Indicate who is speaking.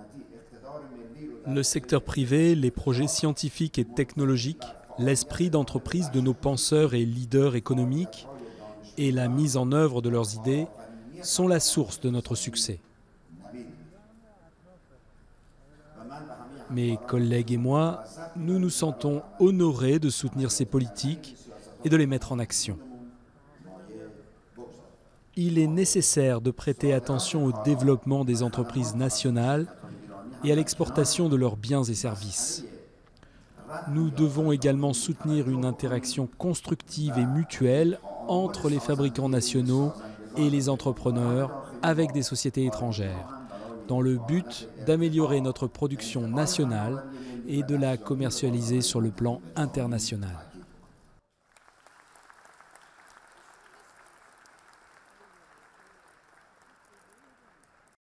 Speaker 1: Le secteur privé, les projets scientifiques et technologiques, l'esprit d'entreprise de nos penseurs et leaders économiques et la mise en œuvre de leurs idées sont la source de notre succès. Mes collègues et moi, nous nous sentons honorés de soutenir ces politiques et de les mettre en action. Il est nécessaire de prêter attention au développement des entreprises nationales et à l'exportation de leurs biens et services. Nous devons également soutenir une interaction constructive et mutuelle entre les fabricants nationaux et les entrepreneurs avec des sociétés étrangères, dans le but d'améliorer notre production nationale et de la commercialiser sur le plan international.